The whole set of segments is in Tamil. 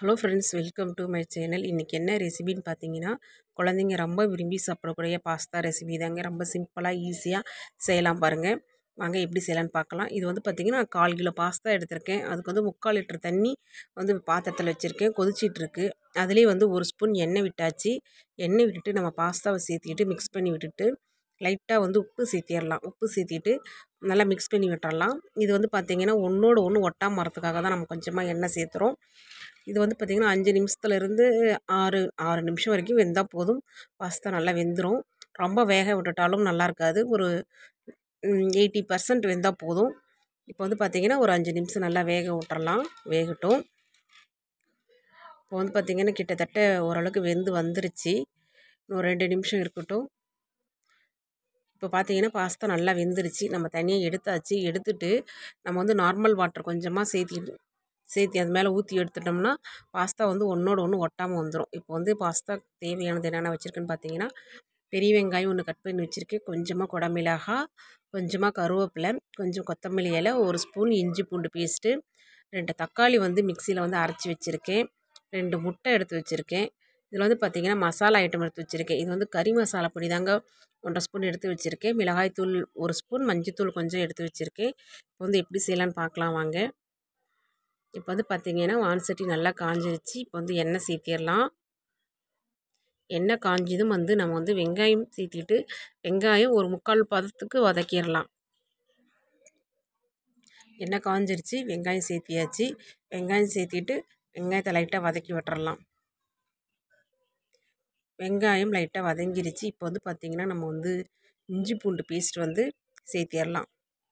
Hello friends, welcome to my channel. இன்றைக்கி என்ன ரெசிபின்னு பார்த்தீங்கன்னா, குழந்தைங்க ரொம்ப விரும்பி சாப்பிடக்கூடிய பாஸ்தா ரெசிபி தாங்க. ரொம்ப சிம்பிளாக ஈஸியாக செய்யலாம் பாருங்கள். வாங்க எப்படி செய்யலான்னு பார்க்கலாம். இது வந்து பார்த்திங்கன்னா 1/4 கிலோ பாஸ்தா எடுத்திருக்கேன். அதுக்கு வந்து 3/4 லிட்டர் தண்ணி வந்து பாத்திரத்தில் வச்சுருக்கேன், கொதிச்சிட்ருக்கு. அதுலேயே வந்து 1 ஸ்பூன் எண்ணெய் விட்டாச்சு. எண்ணெய் விட்டுட்டு நம்ம பாஸ்தாவை சேர்த்திட்டு மிக்ஸ் பண்ணி விட்டுட்டு லைட்டாக வந்து உப்பு சேர்த்திடலாம். உப்பு சேர்த்திட்டு நல்லா மிக்ஸ் பண்ணி விட்டுறலாம். இது வந்து பார்த்திங்கன்னா ஒன்றோடு ஒன்று ஒட்டாமல் வரத்துக்காக தான் நம்ம கொஞ்சமாக எண்ணெய் சேர்த்துறோம். இது வந்து பார்த்திங்கன்னா 5 நிமிஷத்துலேருந்து 6 நிமிஷம் வரைக்கும் வெந்தால் போதும். பாஸ்தா நல்லா வெந்துடும். ரொம்ப வேக விட்டுட்டாலும் நல்லா இருக்காது. ஒரு 80% வெந்தால் போதும். இப்போ வந்து பார்த்திங்கன்னா ஒரு 5 நிமிஷம் நல்லா வேக விட்டுறலாம். வேகட்டும். இப்போ வந்து பார்த்திங்கன்னா கிட்டத்தட்ட ஓரளவுக்கு வெந்து வந்துருச்சு. இன்னும் 2 நிமிஷம் இருக்கட்டும். இப்போ பார்த்திங்கன்னா பாஸ்தா நல்லா வெந்துருச்சு. நம்ம தனியாக எடுத்தாச்சு. எடுத்துட்டு நம்ம வந்து நார்மல் வாட்டர் கொஞ்சமாக சேர்த்தி அது மேலே ஊற்றி எடுத்துட்டோம்னா பாஸ்தா வந்து ஒன்றோடு ஒன்று ஒட்டாமல் வந்துடும். இப்போ வந்து பாஸ்தா தேவையானது என்னென்ன வச்சுருக்குன்னு பார்த்தீங்கன்னா, பெரிய வெங்காயம் 1 கட் பண்ணி வச்சுருக்கேன், கொஞ்சமாக குடமிளகாய், கொஞ்சமாக கருவேப்பிலை, கொஞ்சம் கொத்தமல்லி இலை, 1 ஸ்பூன் இஞ்சி பூண்டு பேஸ்ட்டு, 2 தக்காளி வந்து மிக்சியில் வந்து அரைச்சி வச்சுருக்கேன், 2 முட்டை எடுத்து வச்சுருக்கேன். இதில் வந்து பார்த்திங்கன்னா மசாலா ஐட்டம் எடுத்து வச்சுருக்கேன். இது வந்து கறி மசாலா பொடி தாங்க, 1/2 ஸ்பூன் எடுத்து வச்சுருக்கேன். மிளகாய்த்தூள் 1 ஸ்பூன், மஞ்சத்தூள் கொஞ்சம் எடுத்து வச்சுருக்கேன். இப்போ வந்து எப்படி செய்யலான்னு பார்க்கலாம் வாங்க. இப்போ வந்து பார்த்திங்கன்னா வான்சட்டி நல்லா காஞ்சிருச்சு. இப்போ வந்து எண்ணெய் சேர்த்திடலாம். எண்ணெய் காஞ்சதும் வந்து நம்ம வந்து வெங்காயம் சேர்த்திட்டு வெங்காயம் ஒரு 3/4 பதத்துக்கு வதக்கிடலாம். எண்ணெய் காஞ்சிருச்சு, வெங்காயம் சேர்த்தியாச்சு. வெங்காயம் சேர்த்திட்டு வெங்காயத்தை லைட்டாக வதக்கி விட்டுறலாம். வெங்காயம் லைட்டாக வதங்கிருச்சு. இப்போ வந்து பார்த்திங்கன்னா நம்ம வந்து இஞ்சி பூண்டு பேஸ்ட் வந்து சேர்த்திடலாம்.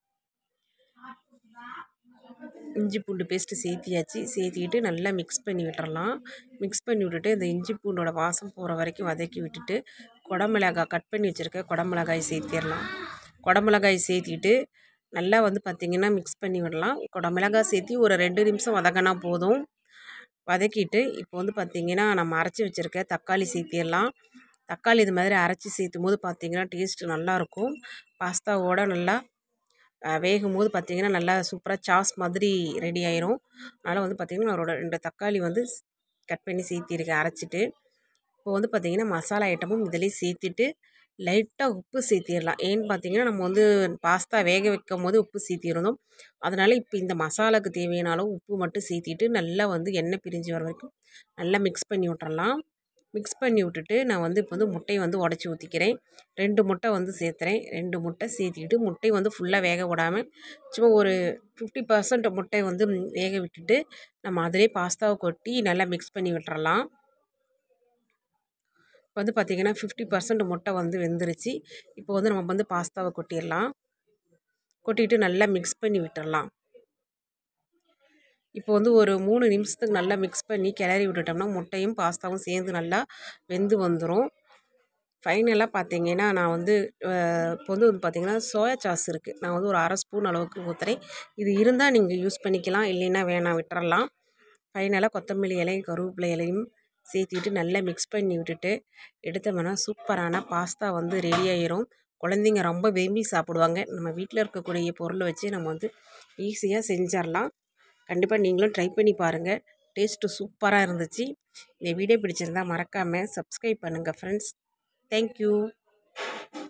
இஞ்சி பூண்டு பேஸ்ட்டு சேர்த்தியாச்சு. சேர்த்திட்டு நல்லா மிக்ஸ் பண்ணி விட்டுறலாம். மிக்ஸ் பண்ணி விட்டுட்டு இந்த இஞ்சி பூண்டோட வாசம் போகிற வரைக்கும் வதக்கி விட்டுட்டு குடமிளகாய் கட் பண்ணி வச்சுருக்க குடமிளகாய் சேர்த்திடலாம். குடமிளகாய் சேர்த்திட்டு நல்லா வந்து பார்த்திங்கன்னா மிக்ஸ் பண்ணி விடலாம். குடமிளகாய் சேர்த்தி ஒரு 2 நிமிஷம் வதக்கினா போதும். வதக்கிட்டு இப்போ வந்து பார்த்திங்கன்னா நம்ம அரைச்சி வச்சுருக்க தக்காளி சேர்த்திடலாம். தக்காளி இது மாதிரி அரைச்சி சேர்த்தும் போது பார்த்திங்கன்னா டேஸ்ட்டு நல்லாயிருக்கும். பாஸ்தாவோட நல்லா வேகும்போது பார்த்திங்கன்னா நல்லா சூப்பராக சாஸ் மாதிரி ரெடி ஆயிரும். அதனால் வந்து பார்த்திங்கன்னா நான் ஒரு 2 தக்காளி வந்து கட் பண்ணி சேர்த்திருக்கேன் அரைச்சிட்டு. இப்போ வந்து பார்த்திங்கன்னா மசாலா ஐட்டமும் இதிலே சேர்த்துட்டு லைட்டாக உப்பு சேர்த்திடலாம். ஏன்னு பார்த்திங்கன்னா நம்ம வந்து பாஸ்தா வேக வைக்கும் போது உப்பு சேர்த்திருந்தோம். அதனால் இப்போ இந்த மசாலாவுக்கு தேவையான அளவு உப்பு மட்டும் சேர்த்திட்டு நல்லா வந்து எண்ணெய் பிரிஞ்சு வர வரைக்கும் நல்லா மிக்ஸ் பண்ணி விட்டுறலாம். மிக்ஸ் பண்ணி விட்டுட்டு நான் வந்து இப்போ வந்து முட்டையை வந்து உடச்சி ஊற்றிக்கிறேன். 2 முட்டை வந்து சேர்த்துறேன். 2 முட்டை சேர்த்திட்டு முட்டையை வந்து ஃபுல்லாக வேக விடாமல் சும்மா ஒரு 50% முட்டையை வந்து வேக விட்டுட்டு நம்ம அதிலே பாஸ்தாவை கொட்டி நல்லா மிக்ஸ் பண்ணி விட்டுறலாம். இப்போ வந்து பார்த்திங்கன்னா 50% முட்டை வந்து வெந்துருச்சு. இப்போ வந்து நம்ம வந்து பாஸ்தாவை கொட்டிடலாம். கொட்டிட்டு நல்லா மிக்ஸ் பண்ணி விட்டுடலாம். இப்போ வந்து ஒரு 3 நிமிஷத்துக்கு நல்லா மிக்ஸ் பண்ணி கிளறி விட்டுட்டோம்னா முட்டையும் பாஸ்தாவும் சேர்ந்து நல்லா வெந்து வந்துடும். ஃபைனலாக பார்த்திங்கன்னா நான் வந்து இப்போ வந்து பார்த்திங்கன்னா சோயா சாஸ் இருக்குது. நான் வந்து ஒரு 1/2 ஸ்பூன் அளவுக்கு ஊற்றுறேன். இது இருந்தால் நீங்கள் யூஸ் பண்ணிக்கலாம், இல்லைன்னா வேணாம் விட்டுறலாம். ஃபைனலாக கொத்தமல்லி இலையும் கருவேப்பிலை இலையும் சேர்த்திட்டு நல்லா மிக்ஸ் பண்ணி விட்டுட்டு எடுத்தோம்னா சூப்பரான பாஸ்தா வந்து ரெடி ஆயிரும். குழந்தைங்க ரொம்ப விரும்பி சாப்பிடுவாங்க. நம்ம வீட்டில் இருக்கக்கூடிய பொருளை வச்சு நம்ம வந்து ஈஸியாக செஞ்சிடலாம். கண்டிப்பாக நீங்களும் ட்ரை பண்ணி பாருங்கள். டேஸ்ட்டு சூப்பராக இருந்துச்சு. இந்த வீடியோ பிடிச்சிருந்தால் மறக்காமல் சப்ஸ்கிரைப் பண்ணுங்கள் ஃப்ரெண்ட்ஸ். தேங்க்யூ.